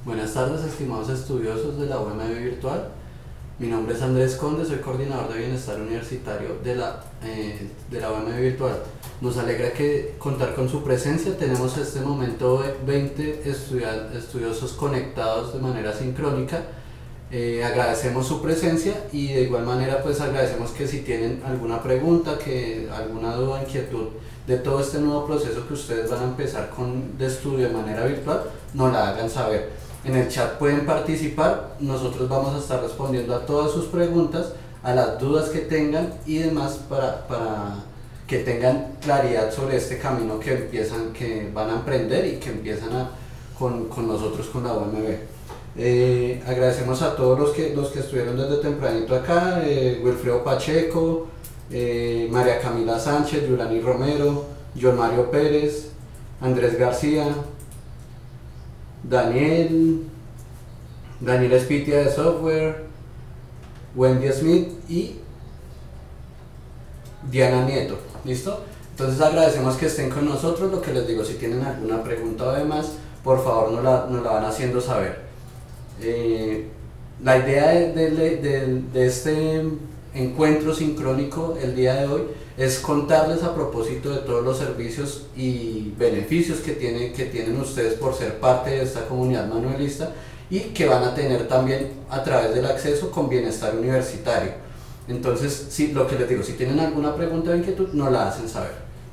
Buenas tardes, estimados estudiosos de la UMB Virtual. Mi nombre es Andrés Conde, soy coordinador de bienestar universitario de la UMB Virtual. Nos alegra contar con su presencia. Tenemos este momento 20 estudiosos conectados de manera sincrónica. Agradecemos su presencia y de igual manera pues agradecemos que si tienen alguna pregunta, alguna duda, inquietud de todo este nuevo proceso que ustedes van a empezar de estudio de manera virtual, nos la hagan saber. En el chat pueden participar, nosotros vamos a estar respondiendo a todas sus preguntas, a las dudas que tengan y demás para que tengan claridad sobre este camino que van a emprender y que empiezan con nosotros, con la UMB. Agradecemos a todos los que estuvieron desde tempranito acá, Wilfredo Pacheco, María Camila Sánchez, Yulani Romero, John Mario Pérez, Andrés García, Daniel Espitia de Software, Wendy Smith y Diana Nieto. ¿Listo? Entonces agradecemos que estén con nosotros. Lo que les digo, si tienen alguna pregunta o demás, por favor nos la van haciendo saber. La idea de este encuentro sincrónico el día de hoy es contarles a propósito de todos los servicios y beneficios que tienen ustedes por ser parte de esta comunidad manuelista y que van a tener también a través del acceso con bienestar universitario. Entonces, lo que les digo, si tienen alguna pregunta o inquietud, nos la hacen saber.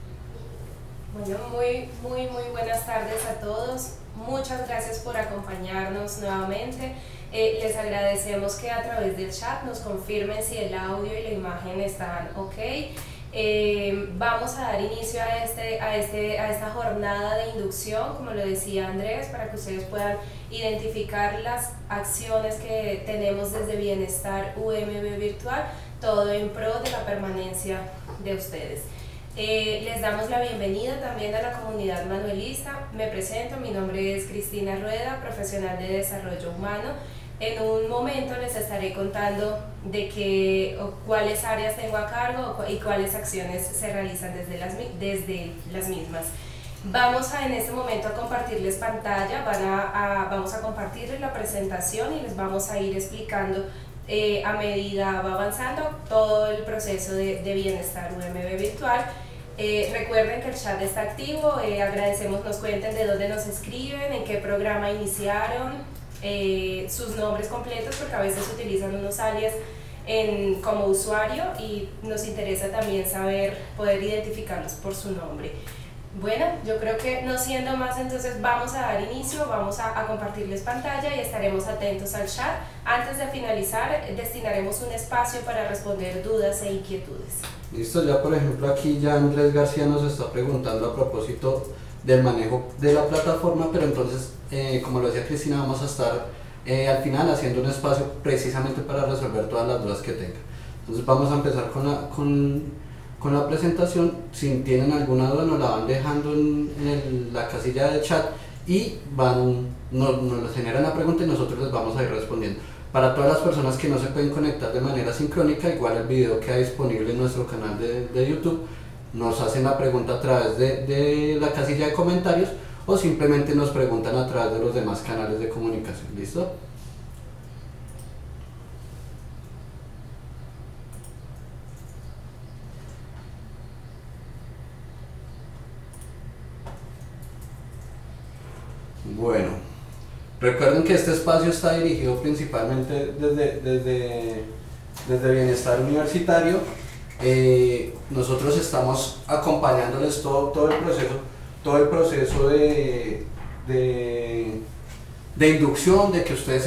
Bueno, muy buenas tardes a todos. Muchas gracias por acompañarnos nuevamente. Les agradecemos que a través del chat nos confirmen si el audio y la imagen están ok. Vamos a dar inicio a esta jornada de inducción, como lo decía Andrés, para que ustedes puedan identificar las acciones que tenemos desde Bienestar UMB Virtual, todo en pro de la permanencia de ustedes. Les damos la bienvenida también a la comunidad manuelista. Me presento, mi nombre es Cristina Rueda, profesional de desarrollo humano. En un momento les estaré contando de cuáles áreas tengo a cargo y cuáles acciones se realizan desde las mismas. Vamos en este momento a compartirles pantalla, vamos a compartirles la presentación y les vamos a ir explicando a medida va avanzando todo el proceso de Bienestar UMB Virtual. Recuerden que el chat está activo, agradecemos nos cuenten de dónde nos escriben, en qué programa iniciaron, sus nombres completos, porque a veces utilizan unos alias como usuario y nos interesa también poder identificarlos por su nombre. Bueno, yo creo que no siendo más, entonces vamos a dar inicio, vamos a compartirles pantalla y estaremos atentos al chat. Antes de finalizar, destinaremos un espacio para responder dudas e inquietudes. Listo, ya por ejemplo aquí ya Andrés García nos está preguntando a propósito del manejo de la plataforma, pero entonces, como lo decía Cristina, vamos a estar al final haciendo un espacio precisamente para resolver todas las dudas que tenga. Entonces vamos a empezar con la presentación. Si tienen alguna duda nos la van dejando en la casilla de chat y nos generan la pregunta y nosotros les vamos a ir respondiendo. Para todas las personas que no se pueden conectar de manera sincrónica, igual el video queda disponible en nuestro canal de YouTube. Nos hacen la pregunta a través de la casilla de comentarios o simplemente nos preguntan a través de los demás canales de comunicación. ¿Listo? Bueno, recuerden que este espacio está dirigido principalmente desde Bienestar Universitario. Nosotros estamos acompañándoles todo el proceso de inducción, de que ustedes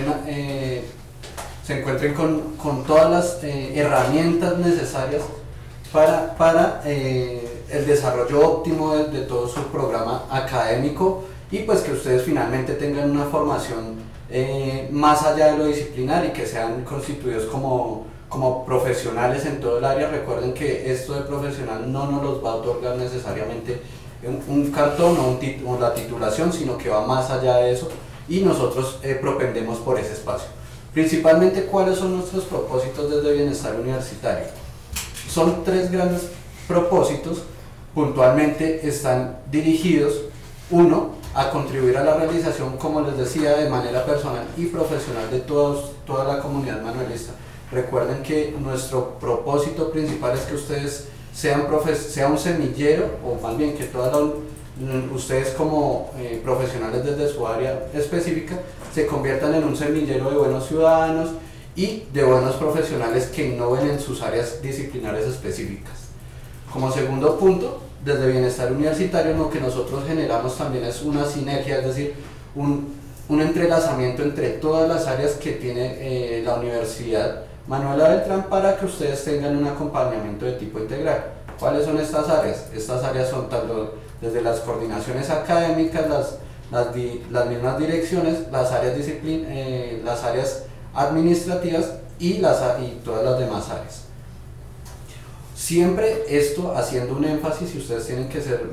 se encuentren con todas las herramientas necesarias para el desarrollo óptimo de todo su programa académico y pues que ustedes finalmente tengan una formación más allá de lo disciplinar y que sean constituidos como profesionales en todo el área. Recuerden que esto de profesional no nos los va a otorgar necesariamente un cartón o la titulación, sino que va más allá de eso y nosotros propendemos por ese espacio. Principalmente, ¿cuáles son nuestros propósitos desde Bienestar Universitario? Son tres grandes propósitos, puntualmente están dirigidos, uno, a contribuir a la realización, como les decía, de manera personal y profesional de toda la comunidad manuelista. Recuerden que nuestro propósito principal es que ustedes sean un semillero, o más bien que ustedes como profesionales desde su área específica se conviertan en un semillero de buenos ciudadanos y de buenos profesionales que innoven en sus áreas disciplinarias específicas. Como segundo punto, desde Bienestar Universitario lo que nosotros generamos también es una sinergia, es decir, un entrelazamiento entre todas las áreas que tiene la Universidad Manuela Beltrán para que ustedes tengan un acompañamiento de tipo integral. ¿Cuáles son estas áreas? Estas áreas son tanto desde las coordinaciones académicas, las mismas direcciones, las áreas administrativas y todas las demás áreas. Siempre esto haciendo un énfasis, y ustedes tienen que ser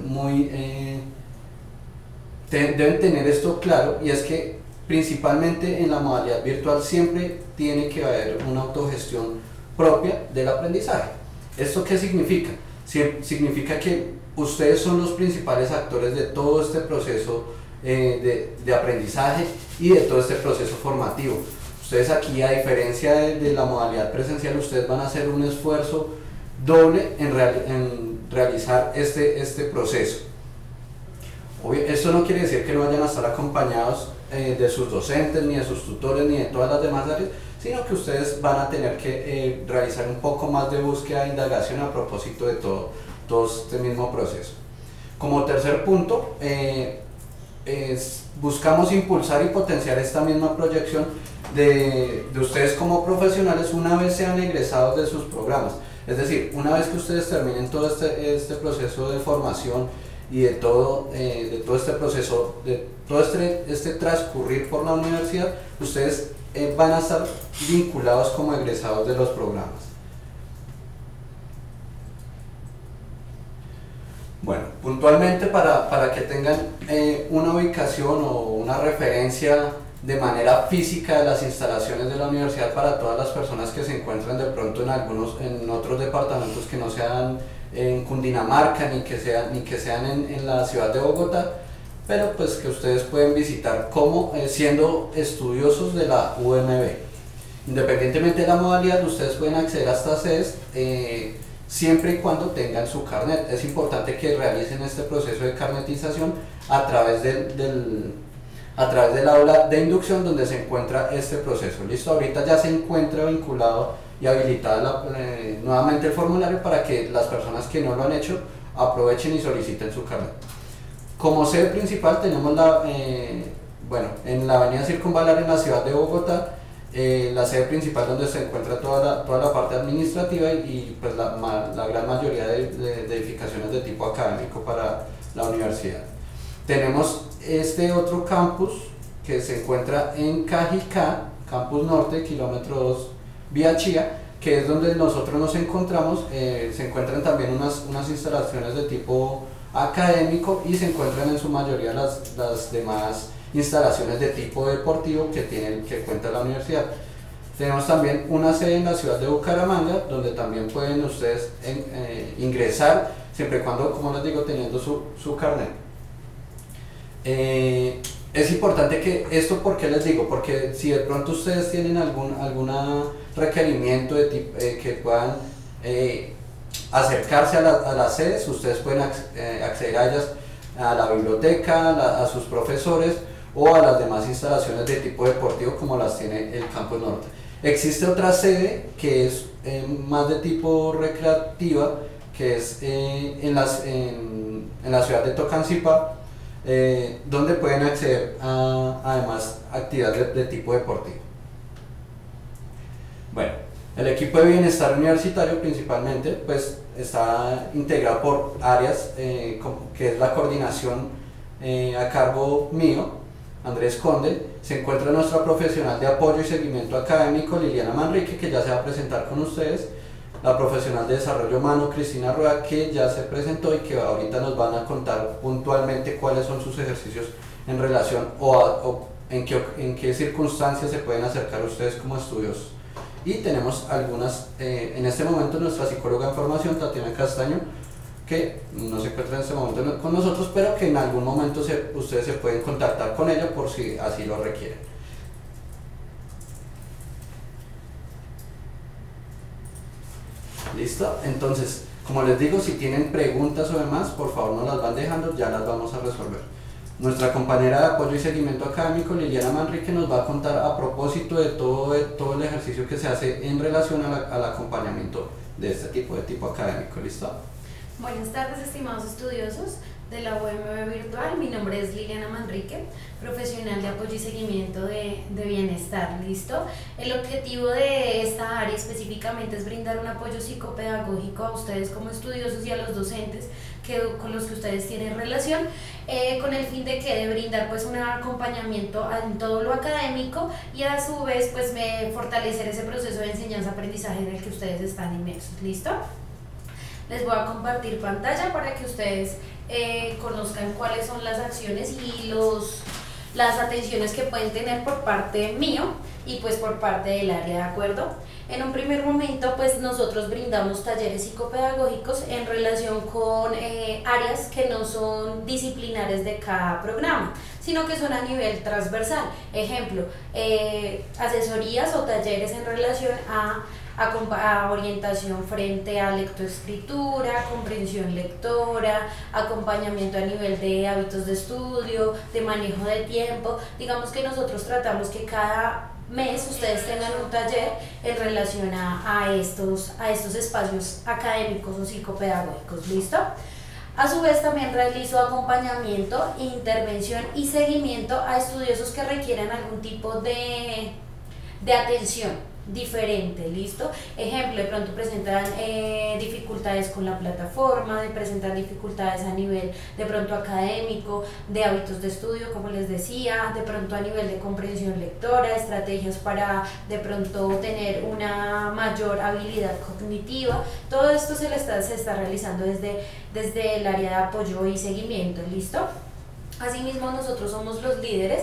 deben tener esto claro, y es que principalmente en la modalidad virtual siempre tiene que haber una autogestión propia del aprendizaje. ¿Esto qué significa? Significa que ustedes son los principales actores de todo este proceso de aprendizaje y de todo este proceso formativo. Ustedes aquí, a diferencia de la modalidad presencial, ustedes van a hacer un esfuerzo doble en realizar este proceso. Esto no quiere decir que no vayan a estar acompañados de sus docentes, ni de sus tutores, ni de todas las demás áreas, sino que ustedes van a tener que realizar un poco más de búsqueda e indagación a propósito de todo este mismo proceso. Como tercer punto, buscamos impulsar y potenciar esta misma proyección de ustedes como profesionales una vez sean egresados de sus programas. Es decir, una vez que ustedes terminen todo este proceso de formación y de todo este proceso, de todo este transcurrir por la universidad, ustedes van a estar vinculados como egresados de los programas. Bueno, puntualmente para que tengan una ubicación o una referencia de manera física de las instalaciones de la universidad para todas las personas que se encuentran de pronto en otros departamentos que no sean en Cundinamarca ni que sean en la ciudad de Bogotá, pero pues que ustedes pueden visitar como siendo estudiosos de la UMB. Independientemente de la modalidad, ustedes pueden acceder a estas sedes siempre y cuando tengan su carnet. Es importante que realicen este proceso de carnetización a través del aula de inducción donde se encuentra este proceso. Listo, ahorita ya se encuentra vinculado y habilitada nuevamente el formulario para que las personas que no lo han hecho aprovechen y soliciten su carnet. Como sede principal tenemos en la avenida Circunvalar en la ciudad de Bogotá, la sede principal donde se encuentra toda la parte administrativa y pues la gran mayoría de edificaciones de tipo académico para la universidad. Tenemos este otro campus que se encuentra en Cajicá, Campus Norte, kilómetro 2, vía Chía, que es donde nosotros nos encontramos. Se encuentran también unas instalaciones de tipo académico y se encuentran en su mayoría las demás instalaciones de tipo deportivo que cuenta la universidad. Tenemos también una sede en la ciudad de Bucaramanga, donde también pueden ustedes ingresar, siempre y cuando, como les digo, teniendo su carnet. Es importante que esto, ¿por qué les digo? Porque si de pronto ustedes tienen algún requerimiento de tipo, que puedan acercarse a las sedes, ustedes pueden acceder a ellas, a la biblioteca, a sus profesores o a las demás instalaciones de tipo deportivo como las tiene el Campus Norte. Existe otra sede que es más de tipo recreativa, que es en la ciudad de Tocancipá, donde pueden acceder a además actividades de tipo deportivo. Bueno, el equipo de bienestar universitario principalmente pues está integrado por áreas que es la coordinación a cargo mío, Andrés Conde. Se encuentra nuestra profesional de apoyo y seguimiento académico, Liliana Manrique, que ya se va a presentar con ustedes, la profesional de desarrollo humano, Cristina Rueda, que ya se presentó y que ahorita nos van a contar puntualmente cuáles son sus ejercicios en relación o en qué circunstancias se pueden acercar ustedes como estudiosos. Y tenemos algunas, en este momento nuestra psicóloga en formación, Tatiana Castaño, que no se encuentra en este momento con nosotros, pero que en algún momento ustedes se pueden contactar con ella por si así lo requieren. ¿Listo? Entonces, como les digo, si tienen preguntas o demás, por favor nos las van dejando, ya las vamos a resolver. Nuestra compañera de apoyo y seguimiento académico, Liliana Manrique, nos va a contar a propósito de todo el ejercicio que se hace en relación al acompañamiento de este tipo académico. ¿Listo? Buenas tardes, estimados estudiosos de la UMB Virtual. Mi nombre es Liliana Manrique, profesional de apoyo y seguimiento de bienestar. ¿Listo? El objetivo de esta área específicamente es brindar un apoyo psicopedagógico a ustedes como estudiosos y a los docentes con los que ustedes tienen relación, con el fin de brindar pues un acompañamiento en todo lo académico y a su vez pues fortalecer ese proceso de enseñanza-aprendizaje en el que ustedes están inmersos. ¿Listo? Les voy a compartir pantalla para que ustedes conozcan cuáles son las acciones y las atenciones que pueden tener por parte mío y pues por parte del área, ¿de acuerdo? En un primer momento pues nosotros brindamos talleres psicopedagógicos en relación con áreas que no son disciplinares de cada programa, sino que son a nivel transversal. Ejemplo, asesorías o talleres en relación a orientación frente a lectoescritura, comprensión lectora, acompañamiento a nivel de hábitos de estudio, de manejo de tiempo. Digamos que nosotros tratamos que cada mes ustedes tengan un taller en relación a estos espacios académicos o psicopedagógicos. ¿Listo? A su vez también realizo acompañamiento, intervención y seguimiento a estudiosos que requieran algún tipo de atención diferente. ¿Listo? Ejemplo, de pronto presentan dificultades con la plataforma, de presentar dificultades a nivel de pronto académico, de hábitos de estudio, como les decía, de pronto a nivel de comprensión lectora, estrategias para de pronto tener una mayor habilidad cognitiva. Todo esto se está realizando desde el área de apoyo y seguimiento. ¿Listo? Asimismo, nosotros somos los líderes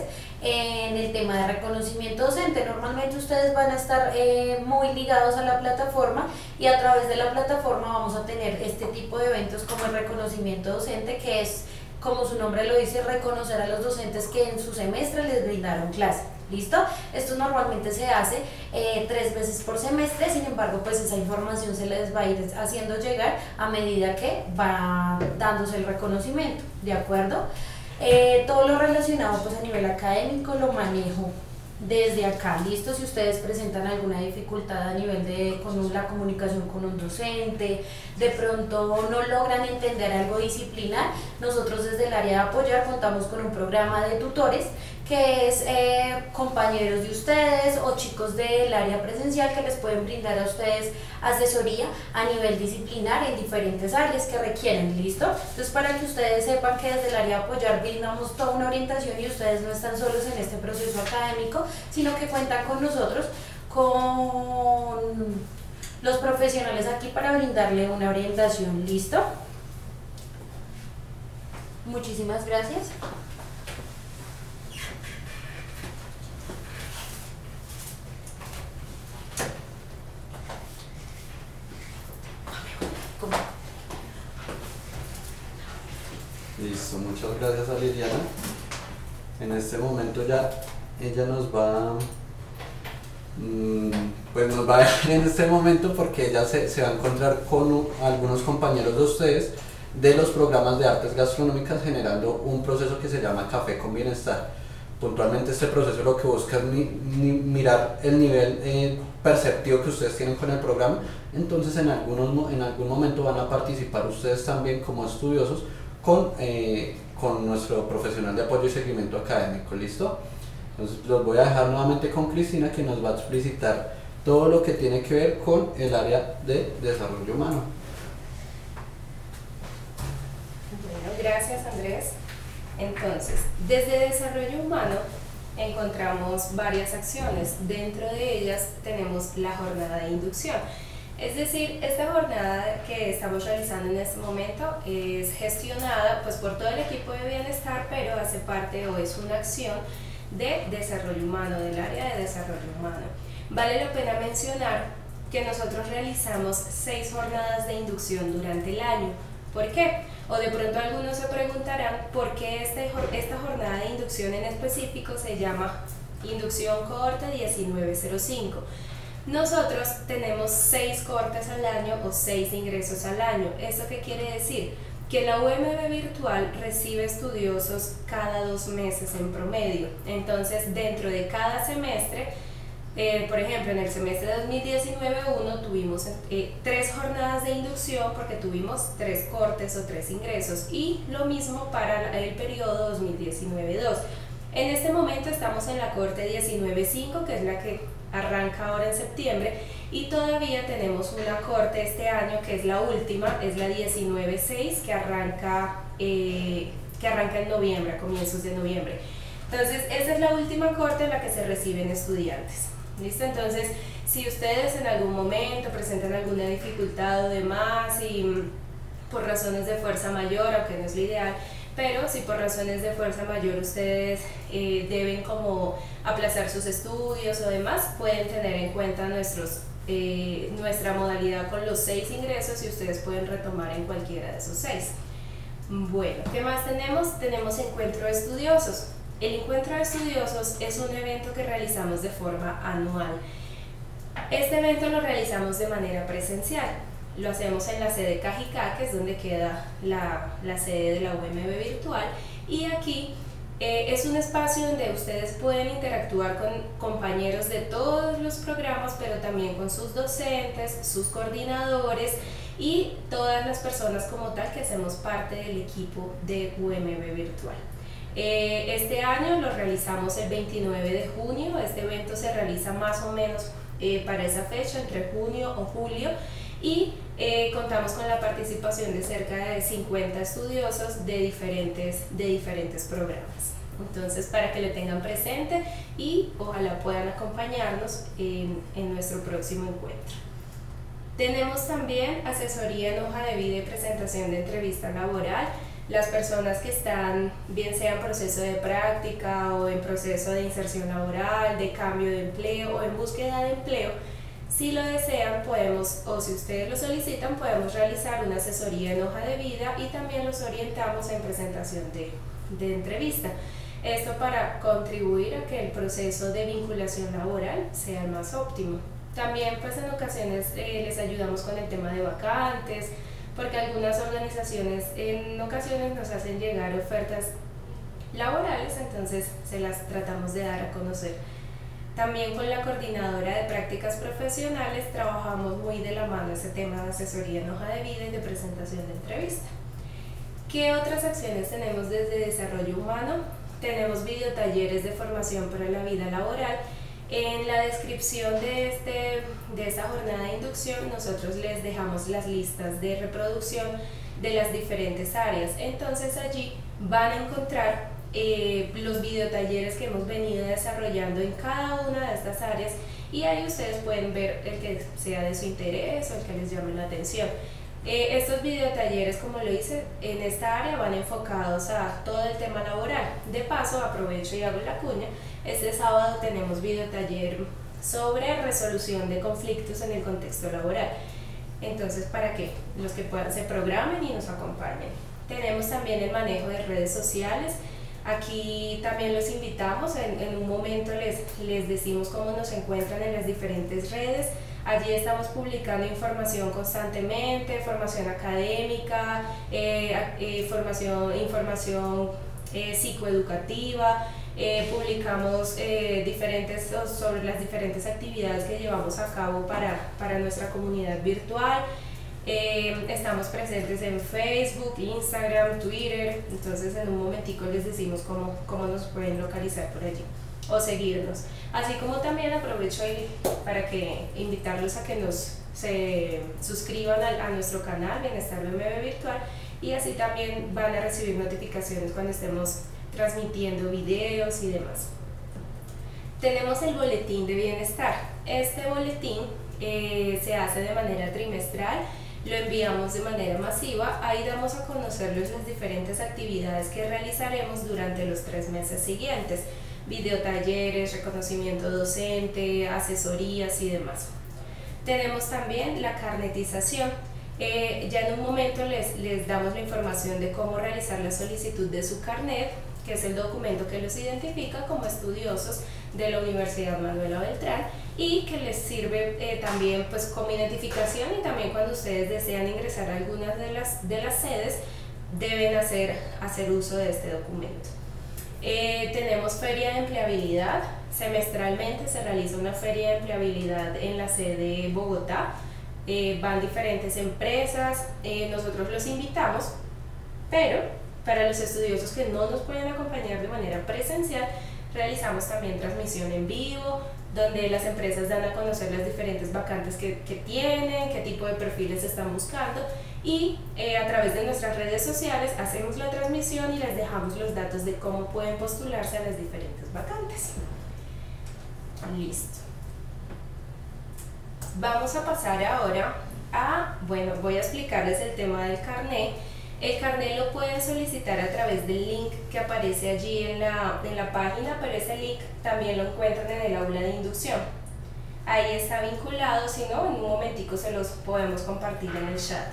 en el tema de reconocimiento docente. Normalmente ustedes van a estar muy ligados a la plataforma y a través de la plataforma vamos a tener este tipo de eventos como el reconocimiento docente, que es, como su nombre lo dice, reconocer a los docentes que en su semestre les brindaron clase. ¿Listo? Esto normalmente se hace 3 veces por semestre, sin embargo pues esa información se les va a ir haciendo llegar a medida que va dándose el reconocimiento, ¿de acuerdo? Todo lo relacionado pues a nivel académico lo manejo desde acá. ¿Listo? Si ustedes presentan alguna dificultad a nivel con la comunicación con un docente, de pronto no logran entender algo disciplinar, nosotros desde el área de apoyar contamos con un programa de tutores que es compañeros de ustedes o chicos del área presencial que les pueden brindar a ustedes asesoría a nivel disciplinar en diferentes áreas que requieren. ¿Listo? Entonces, para que ustedes sepan que desde el área de apoyar brindamos toda una orientación y ustedes no están solos en este proceso académico, sino que cuentan con nosotros, con los profesionales aquí para brindarle una orientación. ¿Listo? Muchísimas gracias. Listo, muchas gracias a Liliana. En este momento ya ella nos va a dejar en este momento porque ella se va a encontrar con algunos compañeros de ustedes de los programas de artes gastronómicas generando un proceso que se llama Café con Bienestar. Puntualmente este proceso lo que busca es mirar el nivel perceptivo que ustedes tienen con el programa. Entonces en algún momento van a participar ustedes también como estudiosos con nuestro profesional de apoyo y seguimiento académico. ¿Listo? Entonces los voy a dejar nuevamente con Cristina, que nos va a explicitar todo lo que tiene que ver con el área de desarrollo humano. Bueno, gracias Andrés. Entonces, desde desarrollo humano encontramos varias acciones. Dentro de ellas tenemos la jornada de inducción. Es decir, esta jornada que estamos realizando en este momento es gestionada pues por todo el equipo de bienestar, pero hace parte o es una acción de desarrollo humano, del área de desarrollo humano. Vale la pena mencionar que nosotros realizamos 6 jornadas de inducción durante el año. ¿Por qué? O de pronto algunos se preguntarán por qué esta jornada de inducción en específico se llama Inducción Cohorte 1905. Nosotros tenemos 6 cohortes al año o 6 ingresos al año. ¿Esto qué quiere decir? Que la UMB virtual recibe estudiosos cada 2 meses en promedio. Entonces, dentro de cada semestre, por ejemplo, en el semestre de 2019-1 tuvimos 3 jornadas de inducción porque tuvimos 3 cortes o 3 ingresos, y lo mismo para el periodo 2019-2. En este momento estamos en la cohorte 19-5, que es la que arranca ahora en septiembre, y todavía tenemos una cohorte este año que es la última, es la 19-6, que arranca en noviembre, a comienzos de noviembre. Entonces, esa es la última cohorte en la que se reciben estudiantes. ¿Listo? Entonces, si ustedes en algún momento presentan alguna dificultad o demás, y por razones de fuerza mayor, aunque no es lo ideal, pero si por razones de fuerza mayor ustedes deben como aplazar sus estudios o demás, pueden tener en cuenta nuestra modalidad con los 6 ingresos, y ustedes pueden retomar en cualquiera de esos 6. Bueno, ¿qué más tenemos? Tenemos Encuentro de Estudiosos. El Encuentro de Estudiosos es un evento que realizamos de forma anual. Este evento lo realizamos de manera presencial. Lo hacemos en la sede Cajicá, que es donde queda la sede de la UMB virtual, y aquí es un espacio donde ustedes pueden interactuar con compañeros de todos los programas, pero también con sus docentes, sus coordinadores y todas las personas como tal que hacemos parte del equipo de UMB virtual. Este año lo realizamos el 29 de junio, este evento se realiza más o menos para esa fecha, entre junio o julio, y contamos con la participación de cerca de 50 estudiosos de diferentes programas. Entonces, para que lo tengan presente y ojalá puedan acompañarnos en nuestro próximo encuentro. Tenemos también asesoría en hoja de vida y presentación de entrevista laboral. Las personas que están, bien sea en proceso de práctica o en proceso de inserción laboral, de cambio de empleo o en búsqueda de empleo, si lo desean podemos, o si ustedes lo solicitan, podemos realizar una asesoría en hoja de vida, y también los orientamos en presentación de entrevista. Esto para contribuir a que el proceso de vinculación laboral sea el más óptimo. También pues en ocasiones les ayudamos con el tema de vacantes, porque algunas organizaciones en ocasiones nos hacen llegar ofertas laborales, entonces se las tratamos de dar a conocer. También con la coordinadora de prácticas profesionales trabajamos muy de la mano ese tema de asesoría en hoja de vida y de presentación de entrevista. ¿Qué otras acciones tenemos desde Desarrollo Humano? Tenemos videotalleres de formación para la vida laboral. En la descripción de esta jornada de inducción nosotros les dejamos las listas de reproducción de las diferentes áreas. Entonces allí van a encontrar los videotalleres que hemos venido desarrollando en cada una de estas áreas, y ahí ustedes pueden ver el que sea de su interés o el que les llame la atención. Estos videotalleres, como lo hice, en esta área van enfocados a todo el tema laboral. De paso, aprovecho y hago la cuña, este sábado tenemos videotaller sobre resolución de conflictos en el contexto laboral. Entonces, para que los que puedan se programen y nos acompañen. Tenemos también el manejo de redes sociales. Aquí también los invitamos, en un momento les decimos cómo nos encuentran en las diferentes redes. Allí estamos publicando información constantemente, formación académica, información psicoeducativa, publicamos sobre las diferentes actividades que llevamos a cabo para nuestra comunidad virtual. Estamos presentes en Facebook, Instagram, Twitter, entonces en un momentico les decimos cómo nos pueden localizar por allí o seguirnos. Así como también aprovecho para invitarlos a que se suscriban a nuestro canal Bienestar UMB Virtual, y así también van a recibir notificaciones cuando estemos transmitiendo videos y demás. Tenemos el boletín de bienestar. Este boletín se hace de manera trimestral, lo enviamos de manera masiva. Ahí damos a conocerles las diferentes actividades que realizaremos durante los 3 meses siguientes: videotalleres, reconocimiento docente, asesorías y demás. Tenemos también la carnetización. Ya en un momento les damos la información de cómo realizar la solicitud de su carnet, que es el documento que los identifica como estudiosos de la Universidad Manuela Beltrán y que les sirve también pues como identificación, y también cuando ustedes desean ingresar a algunas de las sedes deben hacer uso de este documento. Tenemos feria de empleabilidad. Semestralmente se realiza una feria de empleabilidad en la sede de Bogotá. Van diferentes empresas, nosotros los invitamos, pero para los estudiosos que no nos pueden acompañar de manera presencial, realizamos también transmisión en vivo, donde las empresas dan a conocer las diferentes vacantes que tienen, qué tipo de perfiles están buscando, y a través de nuestras redes sociales hacemos la transmisión y les dejamos los datos de cómo pueden postularse a las diferentes vacantes. Listo. Vamos a pasar ahora bueno, voy a explicarles el tema del carnet. El carnet lo pueden solicitar a través del link que aparece allí en la página, pero ese link también lo encuentran en el aula de inducción. Ahí está vinculado, si no, en un momentico se los podemos compartir en el chat.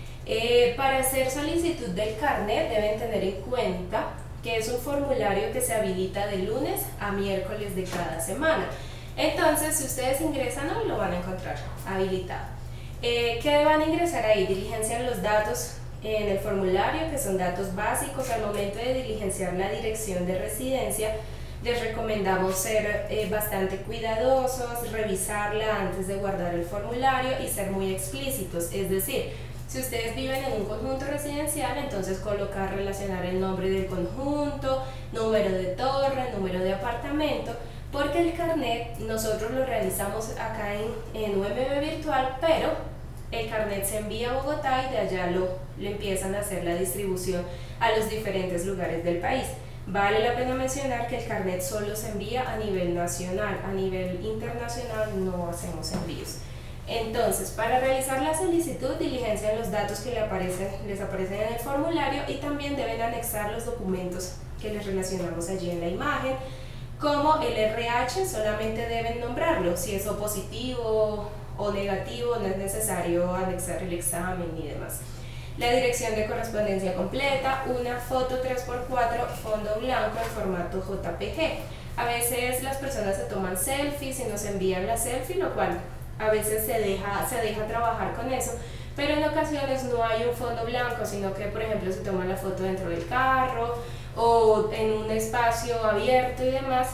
Para hacer solicitud del carnet deben tener en cuenta que es un formulario que se habilita de lunes a miércoles de cada semana. Entonces, si ustedes ingresan hoy, lo van a encontrar habilitado. ¿Qué van a ingresar ahí? Diligencian los datos en el formulario, que son datos básicos. Al momento de diligenciar la dirección de residencia, les recomendamos ser bastante cuidadosos, revisarla antes de guardar el formulario y ser muy explícitos. Es decir, si ustedes viven en un conjunto residencial, entonces relacionar el nombre del conjunto, número de torre, número de apartamento, porque el carnet nosotros lo realizamos acá en UMB Virtual, pero el carnet se envía a Bogotá y de allá le empiezan a hacer la distribución a los diferentes lugares del país. Vale la pena mencionar que el carnet solo se envía a nivel nacional, a nivel internacional no hacemos envíos. Entonces, para realizar la solicitud, diligencian los datos que les aparecen en el formulario, y también deben anexar los documentos que les relacionamos allí en la imagen, como el RH. Solamente deben nombrarlo. Si es o positivo o negativo, no es necesario anexar el examen ni demás. La dirección de correspondencia completa, una foto 3x4, fondo blanco en formato JPG. A veces las personas se toman selfies y nos envían la selfie, lo cual a veces se deja trabajar con eso, pero en ocasiones no hay un fondo blanco, sino que por ejemplo se toma la foto dentro del carro o en un espacio abierto y demás,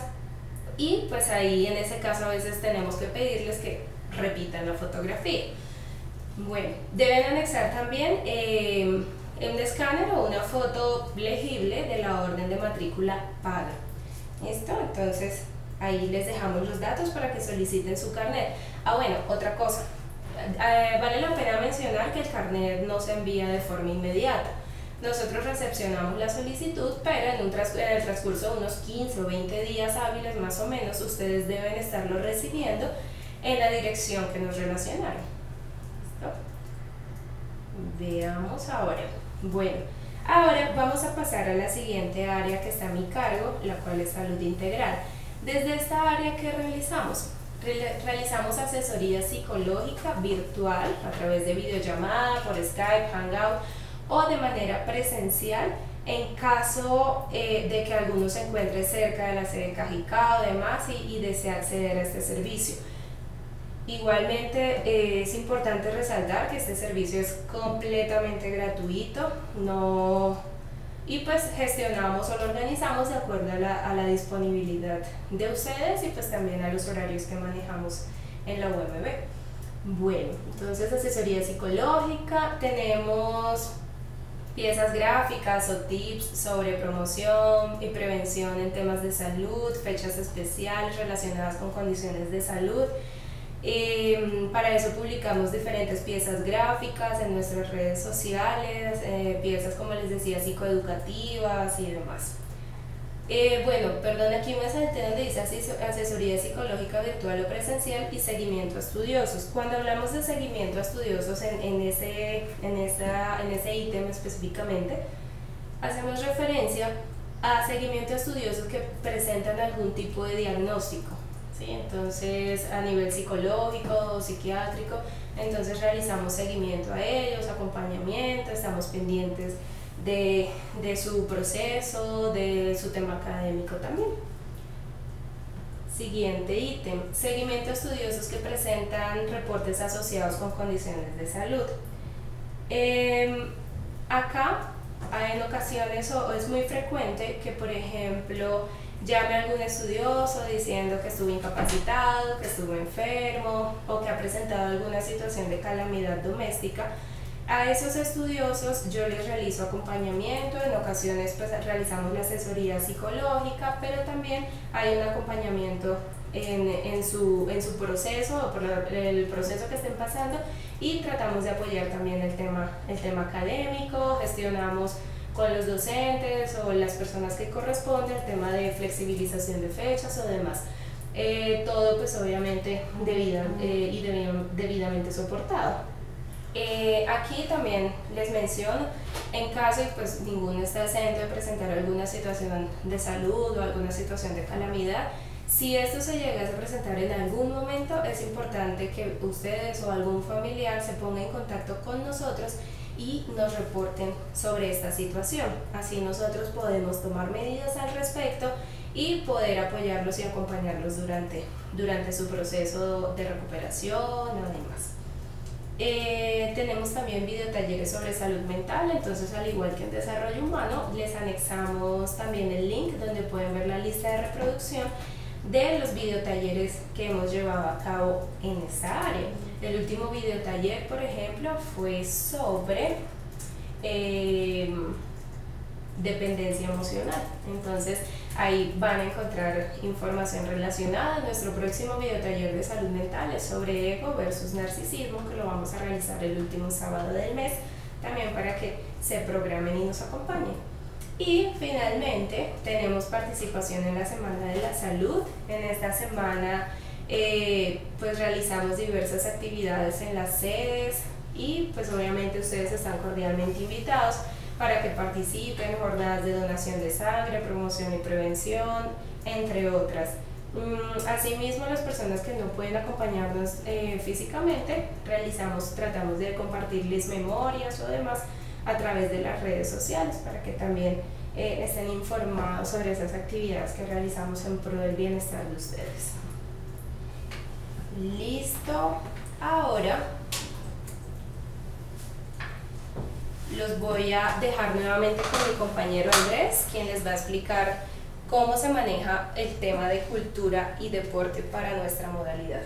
y pues ahí en ese caso a veces tenemos que pedirles que repitan la fotografía. Bueno, deben anexar también un escáner o una foto legible de la orden de matrícula paga. ¿Listo? Entonces ahí les dejamos los datos para que soliciten su carnet. Bueno, otra cosa, vale la pena mencionar que el carnet no se envía de forma inmediata. Nosotros recepcionamos la solicitud, pero en el transcurso de unos 15 o 20 días hábiles más o menos, ustedes deben estarlo recibiendo en la dirección que nos relacionaron. ¿Listo? Veamos ahora. Bueno, ahora vamos a pasar a la siguiente área que está a mi cargo, la cual es salud integral. Desde esta área, ¿qué realizamos? Realizamos asesoría psicológica virtual a través de videollamada, por Skype, Hangout o de manera presencial en caso de que alguno se encuentre cerca de la sede Cajicá o demás y desea acceder a este servicio. Igualmente es importante resaltar que este servicio es completamente gratuito, y pues gestionamos o lo organizamos de acuerdo a la disponibilidad de ustedes y pues también a los horarios que manejamos en la UMB. Bueno, entonces asesoría psicológica, tenemos piezas gráficas o tips sobre promoción y prevención en temas de salud, fechas especiales relacionadas con condiciones de salud. Para eso publicamos diferentes piezas gráficas en nuestras redes sociales, piezas como les decía psicoeducativas y demás. Bueno, perdón, aquí me salté donde dice asesoría psicológica virtual o presencial y seguimiento a estudiosos. Cuando hablamos de seguimiento a estudiosos en ese ítem específicamente, hacemos referencia a seguimiento a estudiosos que presentan algún tipo de diagnóstico, ¿sí? Entonces a nivel psicológico, psiquiátrico, entonces realizamos seguimiento a ellos, acompañamiento, estamos pendientes de su proceso, de su tema académico también. Siguiente ítem, seguimiento a estudiosos que presentan reportes asociados con condiciones de salud. Acá en ocasiones es muy frecuente que, por ejemplo, llame a algún estudioso diciendo que estuvo incapacitado, que estuvo enfermo o que ha presentado alguna situación de calamidad doméstica. A esos estudiosos yo les realizo acompañamiento, en ocasiones pues realizamos la asesoría psicológica, pero también hay un acompañamiento en su proceso o por el proceso que estén pasando, y tratamos de apoyar también el tema académico, gestionamos con los docentes o las personas que corresponden el tema de flexibilización de fechas o demás. Todo pues obviamente debidamente soportado. Aquí también les menciono, en caso de pues ninguno está exento de presentar alguna situación de salud o alguna situación de calamidad, si esto se llegase a presentar en algún momento, es importante que ustedes o algún familiar se ponga en contacto con nosotros y nos reporten sobre esta situación. Así nosotros podemos tomar medidas al respecto y poder apoyarlos y acompañarlos durante su proceso de recuperación o demás. Tenemos también videotalleres sobre salud mental, entonces al igual que en desarrollo humano, les anexamos también el link donde pueden ver la lista de reproducción de los videotalleres que hemos llevado a cabo en esta área. El último videotaller, por ejemplo, fue sobre dependencia emocional. Entonces ahí van a encontrar información relacionada. Nuestro próximo videotaller de salud mental es sobre ego versus narcisismo, que lo vamos a realizar el último sábado del mes, también para que se programen y nos acompañen. Y finalmente tenemos participación en la Semana de la Salud. En esta semana pues realizamos diversas actividades en las sedes y pues obviamente ustedes están cordialmente invitados para que participen, jornadas de donación de sangre, promoción y prevención, entre otras. Asimismo, las personas que no pueden acompañarnos físicamente, tratamos de compartirles memorias o demás a través de las redes sociales para que también estén informados sobre esas actividades que realizamos en pro del bienestar de ustedes. Listo. Ahora los voy a dejar nuevamente con mi compañero Andrés, quien les va a explicar cómo se maneja el tema de cultura y deporte para nuestra modalidad.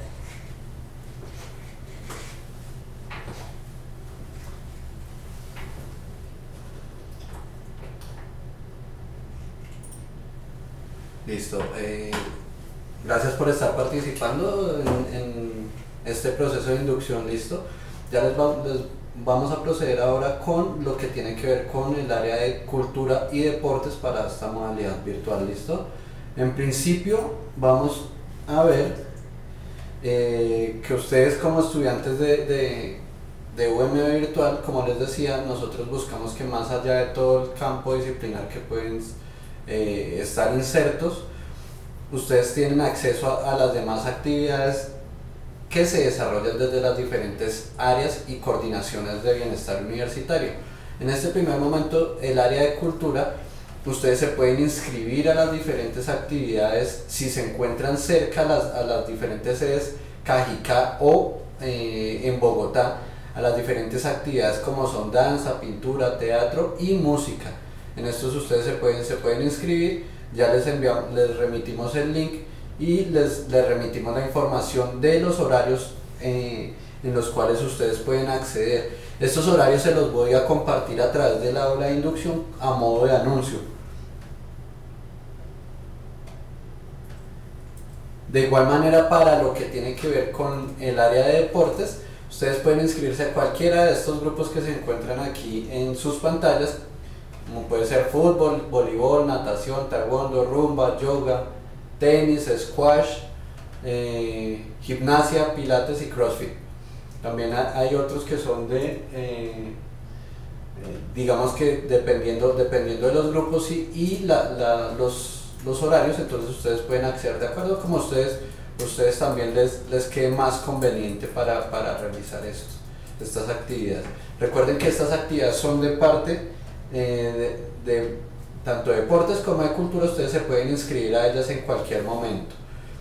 Listo. Gracias por estar participando en este proceso de inducción. Listo. Ya les vamos a proceder ahora con lo que tiene que ver con el área de cultura y deportes para esta modalidad virtual. Listo. En principio vamos a ver que ustedes como estudiantes de UMB virtual, como les decía, nosotros buscamos que más allá de todo el campo disciplinar que pueden estar insertos, ustedes tienen acceso a las demás actividades que se desarrollan desde las diferentes áreas y coordinaciones de bienestar universitario. En este primer momento, el área de cultura, ustedes se pueden inscribir a las diferentes actividades si se encuentran cerca a las diferentes sedes Cajicá o en Bogotá, a las diferentes actividades como son danza, pintura, teatro y música. En estos ustedes se pueden inscribir, ya les remitimos el link y les remitimos la información de los horarios en los cuales ustedes pueden acceder. Estos horarios se los voy a compartir a través de la aula de inducción a modo de anuncio. De igual manera, para lo que tiene que ver con el área de deportes, ustedes pueden inscribirse a cualquiera de estos grupos que se encuentran aquí en sus pantallas, como puede ser fútbol, voleibol, natación, taekwondo, rumba, yoga, tenis, squash, gimnasia, pilates y crossfit. También hay otros que son digamos que dependiendo de los grupos y los horarios, entonces ustedes pueden acceder de acuerdo como ustedes ustedes también les quede más conveniente para realizar estas actividades. Recuerden que estas actividades son de parte de tanto deportes como de cultura. Ustedes se pueden inscribir a ellas en cualquier momento.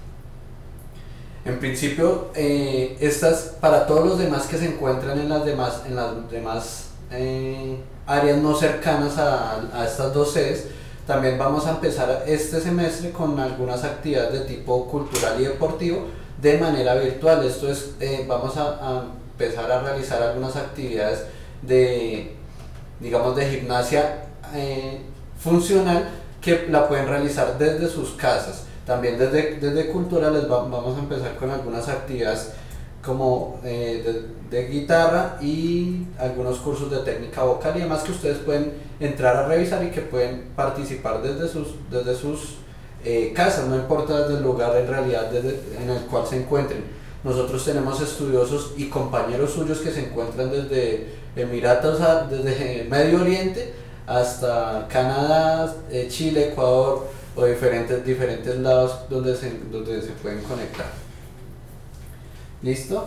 En principio, estas para todos los demás que se encuentran en las demás áreas no cercanas a estas dos sedes, también vamos a empezar este semestre con algunas actividades de tipo cultural y deportivo de manera virtual. Esto es, vamos a empezar a realizar algunas actividades de, digamos, de gimnasia funcional que la pueden realizar desde sus casas. También desde cultura vamos a empezar con algunas actividades como de guitarra y algunos cursos de técnica vocal y demás que ustedes pueden entrar a revisar y que pueden participar desde sus casas, no importa desde el lugar en realidad en el cual se encuentren. Nosotros tenemos estudiosos y compañeros suyos que se encuentran desde Emiratos, desde Medio Oriente hasta Canadá, Chile, Ecuador o diferentes lados donde se pueden conectar. ¿Listo?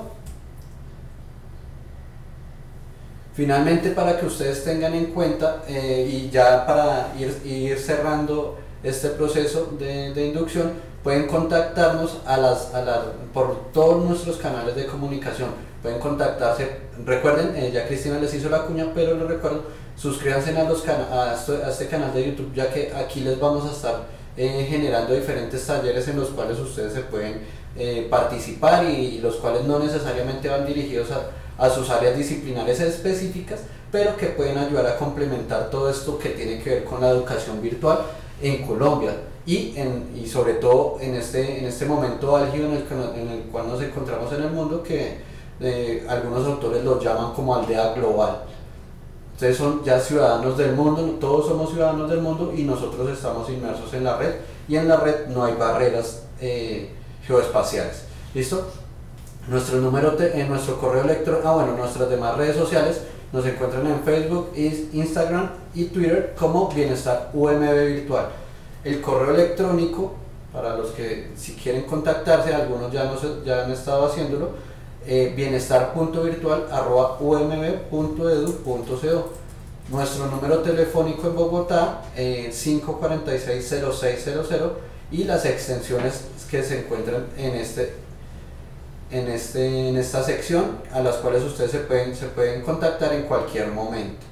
Finalmente, para que ustedes tengan en cuenta y ya para ir cerrando este proceso de inducción, pueden contactarnos por todos nuestros canales de comunicación. Pueden contactarse, recuerden, ya Cristina les hizo la cuña, pero les recuerdo, suscríbanse a este canal de YouTube, ya que aquí les vamos a estar generando diferentes talleres en los cuales ustedes se pueden participar y los cuales no necesariamente van dirigidos a sus áreas disciplinares específicas, pero que pueden ayudar a complementar todo esto que tiene que ver con la educación virtual en Colombia y sobre todo en este momento álgido en el cual nos encontramos en el mundo, que algunos autores lo llaman como aldea global. Ustedes son ya ciudadanos del mundo, todos somos ciudadanos del mundo y nosotros estamos inmersos en la red, y en la red no hay barreras geoespaciales. ¿Listo? Nuestro correo electrónico, nuestras demás redes sociales nos encuentran en Facebook, Instagram y Twitter como Bienestar UMB Virtual. El correo electrónico, para los que si quieren contactarse, algunos ya han estado haciéndolo, bienestar.virtual@umb.edu.co. Nuestro número telefónico en Bogotá, 546-0600, y las extensiones que se encuentran en esta sección, a las cuales ustedes se pueden contactar en cualquier momento.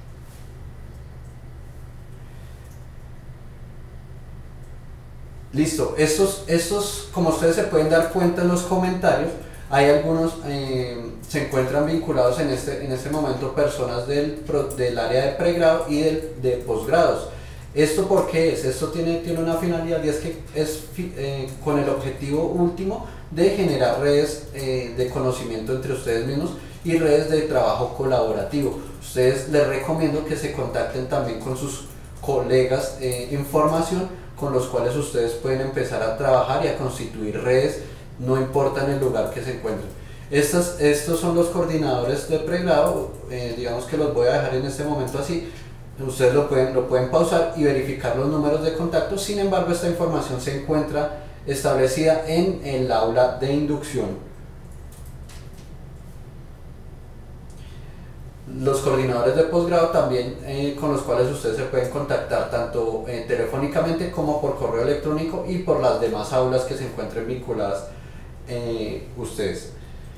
Listo, estos, como ustedes se pueden dar cuenta en los comentarios, hay algunos, se encuentran vinculados en este momento personas del área de pregrado y de posgrados. ¿Esto por qué es? Esto tiene una finalidad, y es que es con el objetivo último de generar redes de conocimiento entre ustedes mismos y redes de trabajo colaborativo. Ustedes les recomiendo que se contacten también con sus colegas en formación, con los cuales ustedes pueden empezar a trabajar y a constituir redes, no importa en el lugar que se encuentren. Estos son los coordinadores de pregrado, digamos que los voy a dejar en este momento así. Ustedes lo pueden pausar y verificar los números de contacto. Sin embargo, esta información se encuentra establecida en el aula de inducción. Los coordinadores de posgrado también, con los cuales ustedes se pueden contactar tanto telefónicamente como por correo electrónico y por las demás aulas que se encuentren vinculadas ustedes.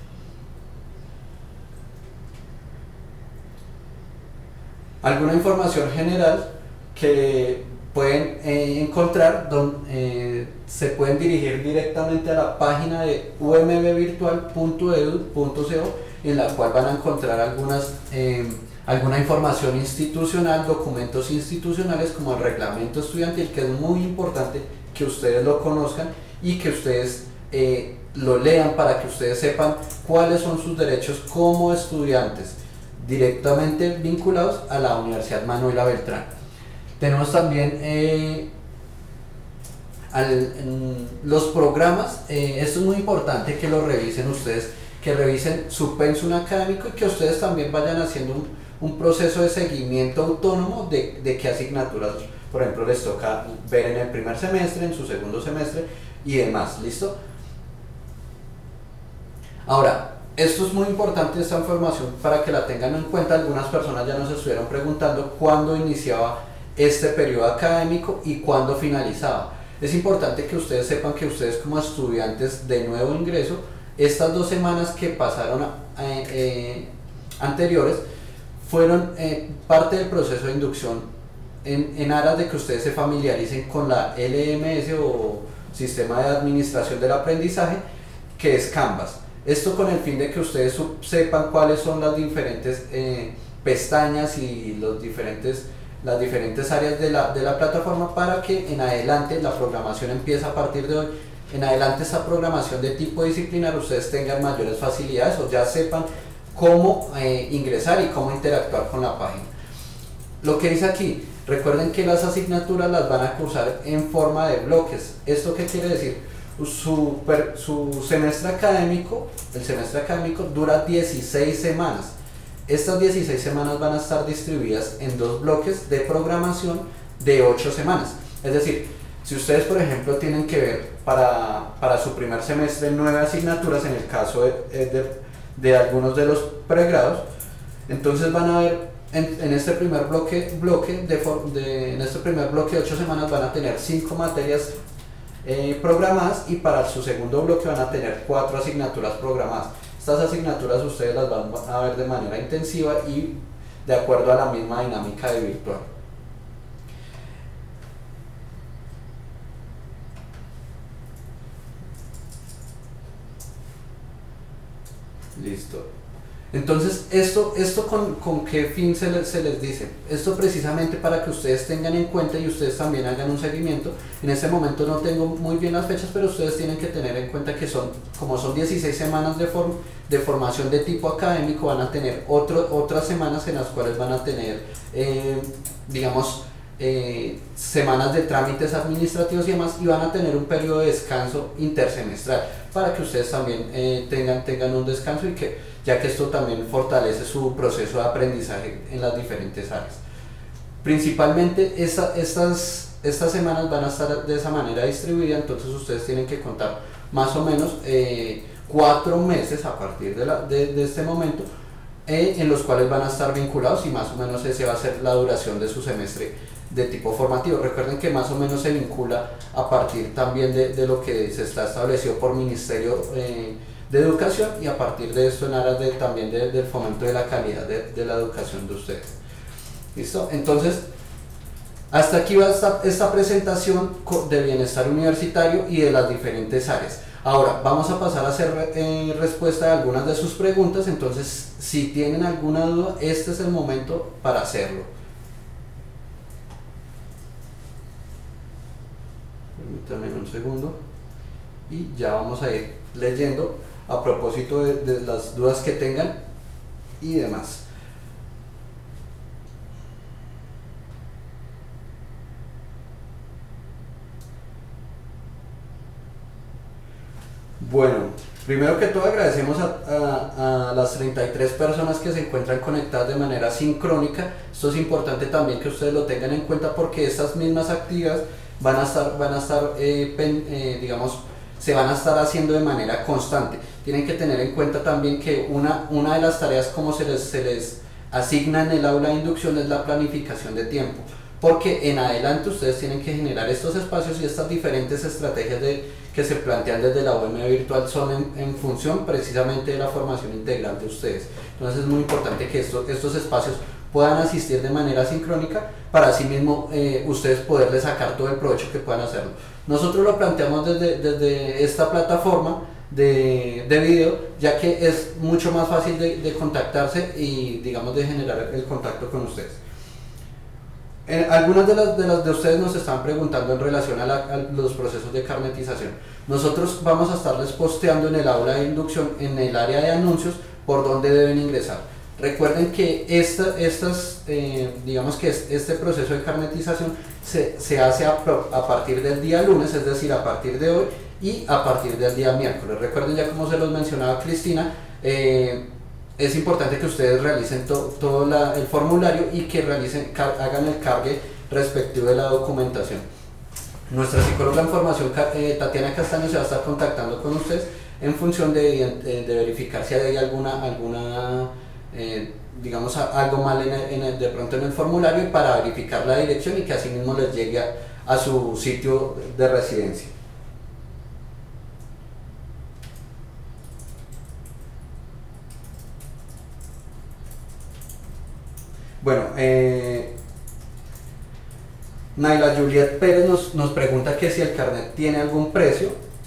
Alguna información general que pueden encontrar, se pueden dirigir directamente a la página de umbvirtual.edu.co, en la cual van a encontrar alguna información institucional, documentos institucionales como el reglamento estudiantil, que es muy importante que ustedes lo conozcan y que ustedes lo lean para que ustedes sepan cuáles son sus derechos como estudiantes directamente vinculados a la Universidad Manuela Beltrán. Tenemos también los programas. Esto es muy importante que lo revisen ustedes, que revisen su pensum académico y que ustedes también vayan haciendo un proceso de seguimiento autónomo de qué asignaturas, por ejemplo, les toca ver en el primer semestre, en su segundo semestre y demás. ¿Listo? Ahora, esto es muy importante, esta información, para que la tengan en cuenta. Algunas personas ya nos estuvieron preguntando cuándo iniciaba este periodo académico y cuándo finalizaba. Es importante que ustedes sepan que ustedes, como estudiantes de nuevo ingreso, estas 2 semanas que pasaron anteriores fueron parte del proceso de inducción en aras de que ustedes se familiaricen con la LMS o Sistema de Administración del Aprendizaje, que es Canvas. Esto con el fin de que ustedes sepan cuáles son las diferentes pestañas y las diferentes áreas de la plataforma, para que en adelante la programación empiece a partir de hoy. En adelante esta programación de tipo disciplinar ustedes tengan mayores facilidades o ya sepan cómo ingresar y cómo interactuar con la página. Lo que dice aquí, recuerden que las asignaturas las van a cursar en forma de bloques. ¿Esto qué quiere decir? Su semestre académico, el semestre académico dura 16 semanas. Estas 16 semanas van a estar distribuidas en 2 bloques de programación de 8 semanas. Es decir, si ustedes, por ejemplo, tienen que ver para su primer semestre 9 asignaturas, en el caso de algunos de los pregrados, entonces van a ver en este primer bloque de 8 semanas van a tener 5 materias programadas, y para su segundo bloque van a tener 4 asignaturas programadas. Estas asignaturas ustedes las van a ver de manera intensiva y de acuerdo a la misma dinámica de virtual. Listo. Entonces, ¿esto con qué fin se les dice? Esto precisamente para que ustedes tengan en cuenta y ustedes también hagan un seguimiento. En este momento no tengo muy bien las fechas, pero ustedes tienen que tener en cuenta que como son 16 semanas de formación de tipo académico, van a tener otras semanas en las cuales van a tener, semanas de trámites administrativos y demás, y van a tener un periodo de descanso intersemestral, para que ustedes también tengan un descanso, y ya que esto también fortalece su proceso de aprendizaje en las diferentes áreas. Principalmente estas semanas van a estar de esa manera distribuida, entonces ustedes tienen que contar más o menos 4 meses a partir de este momento, en los cuales van a estar vinculados, y más o menos esa va a ser la duración de su semestre de tipo formativo. Recuerden que más o menos se vincula a partir también de lo que se está establecido por Ministerio de Educación, y a partir de esto en aras también del fomento de la calidad de la educación de ustedes. ¿Listo? Entonces, hasta aquí va esta presentación de bienestar universitario y de las diferentes áreas. Ahora vamos a pasar a hacer respuesta a algunas de sus preguntas. Entonces, si tienen alguna duda, este es el momento para hacerlo. Permítanme un segundo y ya vamos a ir leyendo a propósito de las dudas que tengan y demás. Bueno, primero que todo agradecemos a las 33 personas que se encuentran conectadas de manera sincrónica. Esto es importante también que ustedes lo tengan en cuenta, porque estas mismas actividades se van a estar haciendo de manera constante. Tienen que tener en cuenta también que una de las tareas, como se les asigna en el aula de inducción, es la planificación de tiempo, porque en adelante ustedes tienen que generar estos espacios, y estas diferentes estrategias que se plantean desde la UM virtual son en función precisamente de la formación integral de ustedes. Entonces es muy importante que estos espacios puedan asistir de manera sincrónica, para así mismo ustedes poderles sacar todo el provecho que puedan hacerlo. Nosotros lo planteamos desde esta plataforma de video, ya que es mucho más fácil de contactarse y de generar el contacto con ustedes. Algunas de ustedes nos están preguntando en relación a los procesos de carnetización. Nosotros vamos a estarles posteando en el aula de inducción, en el área de anuncios, por dónde deben ingresar. Recuerden que este proceso de carnetización se hace a partir del día lunes, es decir, a partir de hoy, y a partir del día miércoles. Recuerden, ya como se los mencionaba Cristina, es importante que ustedes realicen todo el formulario y que hagan el cargue respectivo de la documentación. Nuestra psicóloga en formación, Tatiana Castaño, se va a estar contactando con ustedes en función de verificar si hay digamos algo mal de pronto en el formulario, y para verificar la dirección y que así mismo les llegue a su sitio de residencia. Bueno, Naila Juliet Pérez nos pregunta que si el carnet tiene algún precio,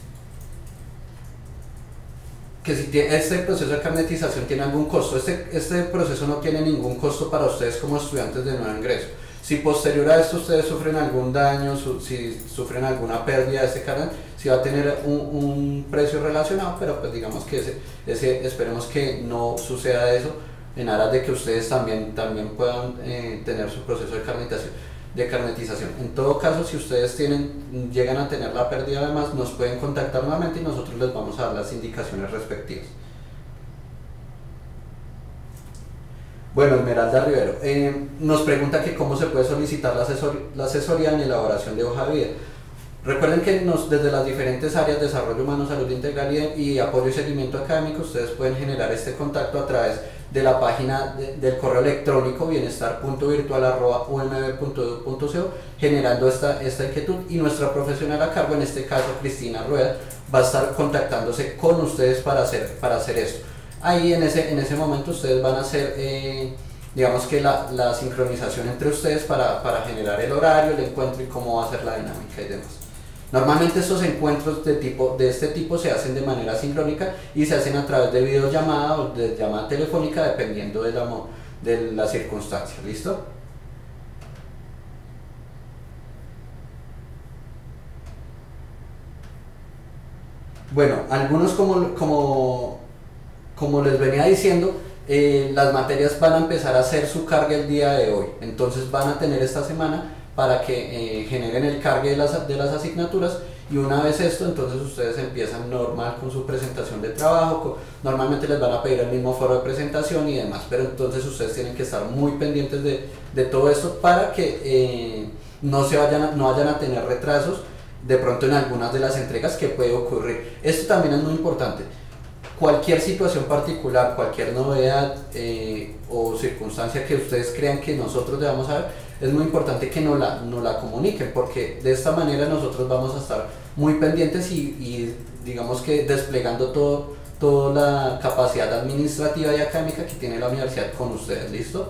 que si este proceso de carnetización tiene algún costo. Este proceso no tiene ningún costo para ustedes como estudiantes de nuevo ingreso. Si posterior a esto ustedes sufren algún daño, si sufren alguna pérdida de este carnet, sí va a tener un precio relacionado, pero pues digamos que esperemos que no suceda eso, en aras de que ustedes también puedan tener su proceso de carnetización. En todo caso, si ustedes llegan a tener la pérdida, además nos pueden contactar nuevamente y nosotros les vamos a dar las indicaciones respectivas. Bueno, Esmeralda Rivero nos pregunta que cómo se puede solicitar la asesoría en elaboración de hoja de vida. Recuerden que desde las diferentes áreas, desarrollo humano, salud integral y apoyo y seguimiento académico, ustedes pueden generar este contacto a través de la página del correo electrónico bienestar.virtual@umb.edu.co, generando esta inquietud, y nuestra profesional a cargo, en este caso Cristina Rueda, va a estar contactándose con ustedes para hacer esto. Ahí en ese momento ustedes van a hacer digamos que la sincronización entre ustedes para generar el horario, el encuentro y cómo va a ser la dinámica y demás. Normalmente estos encuentros de este tipo se hacen de manera sincrónica y se hacen a través de videollamada o de llamada telefónica, dependiendo de la circunstancia. ¿Listo? Bueno, algunos como les venía diciendo, las materias van a empezar a hacer su carga el día de hoy, entonces van a tener esta semana para que generen el cargue de las asignaturas, y una vez esto, entonces ustedes empiezan normal con su presentación de trabajo. Normalmente les van a pedir el mismo foro de presentación y demás, pero entonces ustedes tienen que estar muy pendientes de todo esto para que no vayan a tener retrasos de pronto en algunas de las entregas que puede ocurrir. Esto también es muy importante. Cualquier situación particular, cualquier novedad o circunstancia que ustedes crean que nosotros debamos saber, es muy importante que nos la comuniquen, porque de esta manera nosotros vamos a estar muy pendientes y digamos que desplegando toda la capacidad administrativa y académica que tiene la universidad con ustedes. ¿Listo?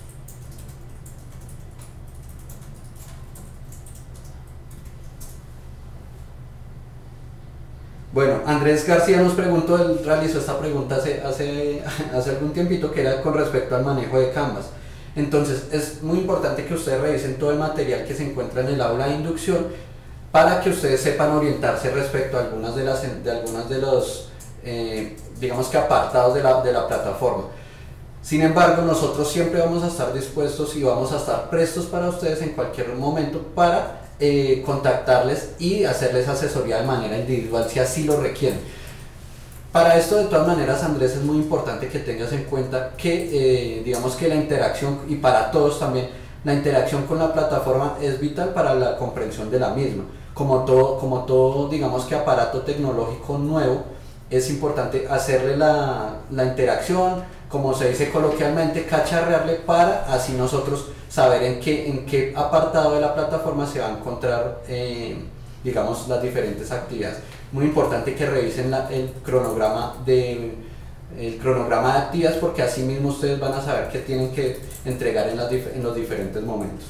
Bueno, Andrés García nos preguntó, él realizó esta pregunta hace algún tiempito, que era con respecto al manejo de Canvas. Entonces es muy importante que ustedes revisen todo el material que se encuentra en el aula de inducción para que ustedes sepan orientarse respecto a algunos de los digamos que apartados de la plataforma. Sin embargo, nosotros siempre vamos a estar dispuestos y vamos a estar prestos para ustedes en cualquier momento para contactarles y hacerles asesoría de manera individual si así lo requieren. Para esto, de todas maneras, Andrés, es muy importante que tengas en cuenta que digamos que la interacción, y para todos también, la interacción con la plataforma es vital para la comprensión de la misma. Como todo digamos que aparato tecnológico nuevo, es importante hacerle la interacción, como se dice coloquialmente, cacharrearle, para así nosotros saber en qué apartado de la plataforma se va a encontrar digamos las diferentes actividades. Muy importante que revisen el cronograma de actividades, porque así mismo ustedes van a saber qué tienen que entregar en los diferentes momentos.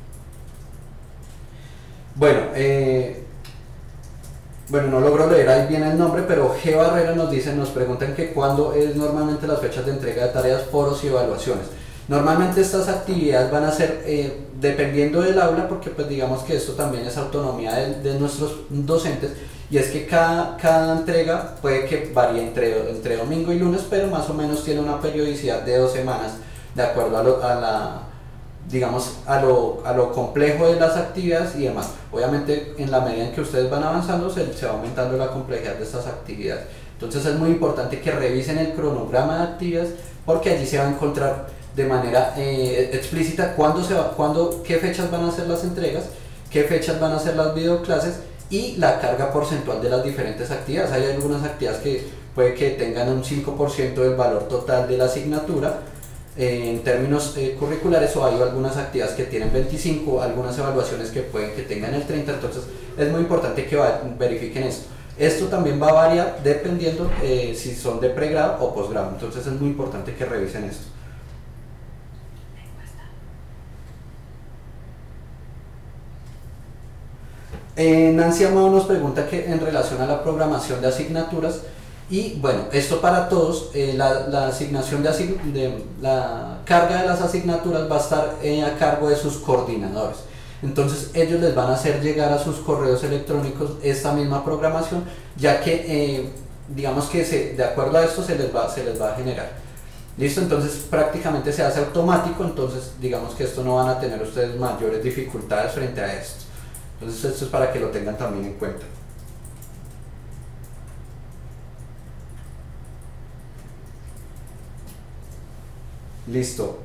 Bueno, no logro leer ahí bien el nombre, pero G. Barrera nos preguntan que cuándo es normalmente las fechas de entrega de tareas, foros y evaluaciones. Normalmente estas actividades van a ser dependiendo del aula, porque pues digamos que esto también es autonomía de nuestros docentes, y es que cada entrega puede que varíe entre domingo y lunes, pero más o menos tiene una periodicidad de 2 semanas, de acuerdo a lo complejo de las actividades y demás. Obviamente, en la medida en que ustedes van avanzando, se va aumentando la complejidad de estas actividades. Entonces es muy importante que revisen el cronograma de actividades, porque allí se va a encontrar de manera explícita qué fechas van a ser las entregas, qué fechas van a ser las videoclases y la carga porcentual de las diferentes actividades. Hay algunas actividades que puede que tengan un 5% del valor total de la asignatura en términos curriculares, o hay algunas actividades que tienen 25, algunas evaluaciones que pueden que tengan el 30, entonces es muy importante que verifiquen esto. Esto también va a variar dependiendo si son de pregrado o posgrado, entonces es muy importante que revisen esto. Nancy Amado nos pregunta que en relación a la programación de asignaturas, y bueno, esto para todos, la asignación la carga de las asignaturas va a estar a cargo de sus coordinadores. Entonces ellos les van a hacer llegar a sus correos electrónicos esta misma programación, ya que digamos que de acuerdo a esto se les va a generar. Listo, entonces prácticamente se hace automático, entonces digamos que esto no van a tener ustedes mayores dificultades frente a esto. Entonces esto es para que lo tengan también en cuenta. Listo.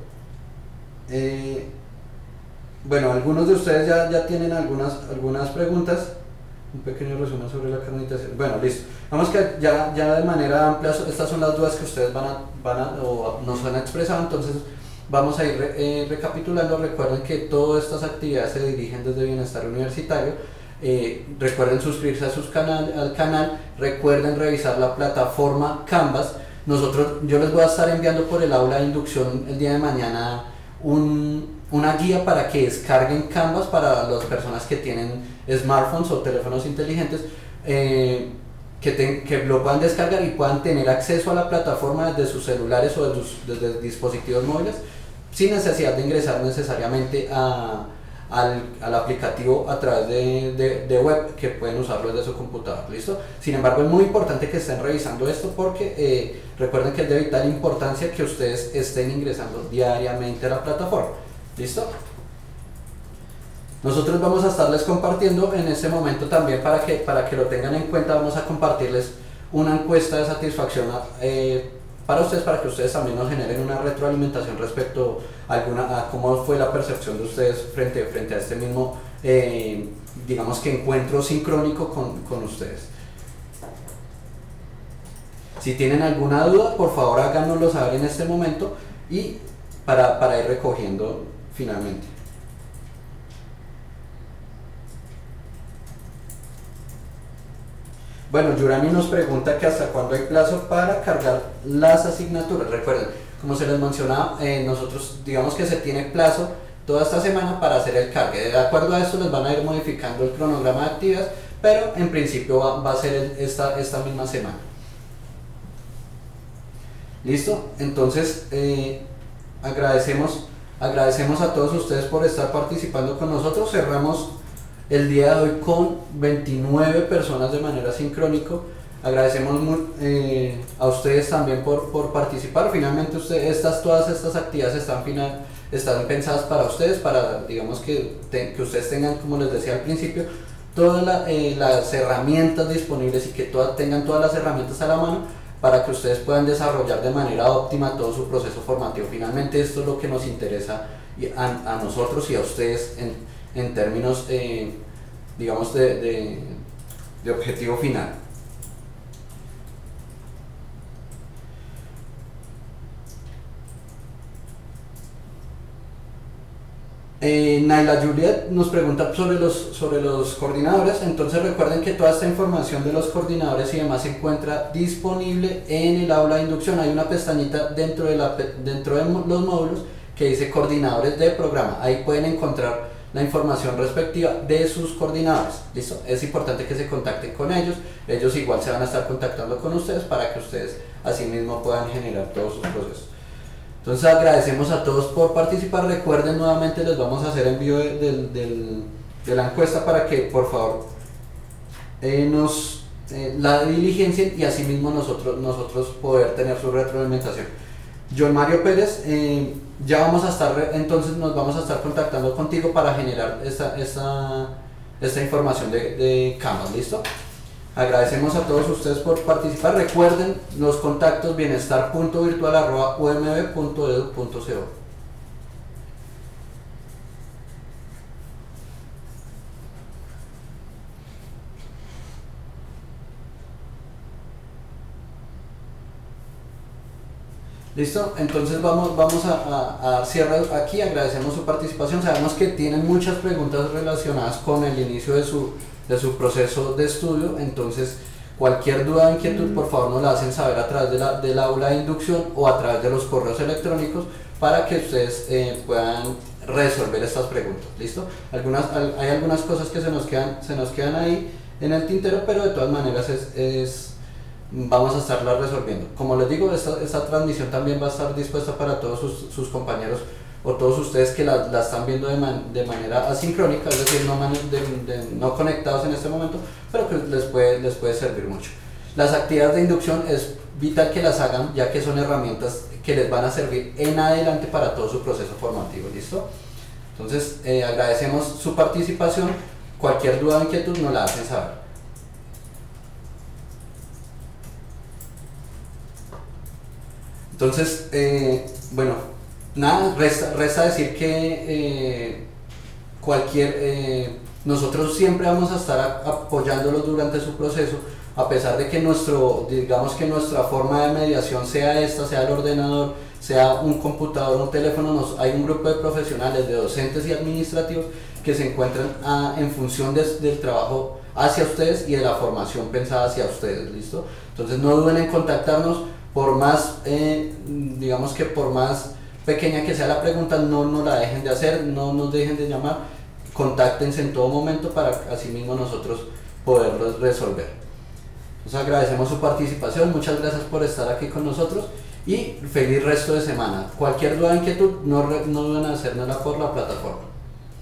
Bueno, algunos de ustedes ya tienen algunas preguntas. Un pequeño resumen sobre la carnetización. Bueno, listo. Vamos que ya de manera amplia, estas son las dudas que ustedes o nos han expresado, entonces vamos a ir recapitulando. Recuerden que todas estas actividades se dirigen desde Bienestar Universitario. Recuerden suscribirse al canal, recuerden revisar la plataforma Canvas. Yo les voy a estar enviando por el aula de inducción el día de mañana una guía para que descarguen Canvas para las personas que tienen smartphones o teléfonos inteligentes, que lo puedan descargar y puedan tener acceso a la plataforma desde sus celulares o desde dispositivos móviles, sin necesidad de ingresar necesariamente al aplicativo a través de web, que pueden usarlo desde su computador. ¿Listo? Sin embargo, es muy importante que estén revisando esto, porque recuerden que es de vital importancia que ustedes estén ingresando diariamente a la plataforma. ¿Listo? Nosotros vamos a estarles compartiendo en este momento también, para que lo tengan en cuenta, vamos a compartirles una encuesta de satisfacción para ustedes, para que ustedes también nos generen una retroalimentación respecto a cómo fue la percepción de ustedes frente a este mismo, digamos que encuentro sincrónico con ustedes. Si tienen alguna duda, por favor háganoslo saber en este momento, y para ir recogiendo finalmente. Bueno, Yurani nos pregunta que hasta cuándo hay plazo para cargar las asignaturas. Recuerden, como se les mencionaba, nosotros digamos que se tiene plazo toda esta semana para hacer el cargue. De acuerdo a esto les van a ir modificando el cronograma de actividades, pero en principio va a ser esta misma semana. ¿Listo? Entonces agradecemos a todos ustedes por estar participando con nosotros. Cerramos el día de hoy con 29 personas de manera sincrónico. Agradecemos a ustedes también por participar. Finalmente todas estas actividades están pensadas para ustedes, para digamos que ustedes tengan, como les decía al principio, todas las herramientas disponibles, y que tengan todas las herramientas a la mano para que ustedes puedan desarrollar de manera óptima todo su proceso formativo. Finalmente esto es lo que nos interesa a nosotros y a ustedes en términos, digamos, de objetivo final. Naila Juliet nos pregunta sobre los coordinadores. Entonces recuerden que toda esta información de los coordinadores y demás se encuentra disponible en el aula de inducción. Hay una pestañita dentro de los módulos que dice coordinadores de programa. Ahí pueden encontrar la información respectiva de sus coordinadores. ¿Listo? Es importante que se contacten con ellos. Ellos igual se van a estar contactando con ustedes para que ustedes asimismo puedan generar todos sus procesos. Entonces agradecemos a todos por participar. Recuerden, nuevamente les vamos a hacer envío de la encuesta para que por favor la diligencien, y asimismo nosotros poder tener su retroalimentación. John Mario Pérez, entonces nos vamos a estar contactando contigo para generar esta información de Canvas. ¿Listo? Agradecemos a todos ustedes por participar. Recuerden los contactos: bienestar.virtual@umb.edu.co. ¿Listo? Entonces vamos a dar cierre aquí, agradecemos su participación, sabemos que tienen muchas preguntas relacionadas con el inicio de su proceso de estudio, entonces cualquier duda o inquietud por favor nos la hacen saber a través del aula de inducción o a través de los correos electrónicos para que ustedes puedan resolver estas preguntas, ¿listo? Hay algunas cosas que se nos quedan ahí en el tintero, pero de todas maneras vamos a estarlas resolviendo. Como les digo, esta transmisión también va a estar dispuesta para todos sus compañeros o todos ustedes que la están viendo de manera asincrónica, es decir, no conectados en este momento, pero que les puede servir mucho. Las actividades de inducción es vital que las hagan, ya que son herramientas que les van a servir en adelante para todo su proceso formativo, ¿listo? Entonces, agradecemos su participación. Cualquier duda o inquietud nos la hacen saber. Entonces, bueno, nada, resta decir que nosotros siempre vamos a estar apoyándolos durante su proceso, a pesar de que digamos que nuestra forma de mediación sea el ordenador, sea un computador, un teléfono. Hay un grupo de profesionales, de docentes y administrativos que se encuentran en función del trabajo hacia ustedes y de la formación pensada hacia ustedes, ¿listo? Entonces no duden en contactarnos, por más, digamos que por más pequeña que sea la pregunta, no la dejen de hacer, no nos dejen de llamar, contáctense en todo momento para así mismo nosotros poderlos resolver. Entonces agradecemos su participación, muchas gracias por estar aquí con nosotros y feliz resto de semana. Cualquier duda o inquietud no duden en hacérnosla por la plataforma.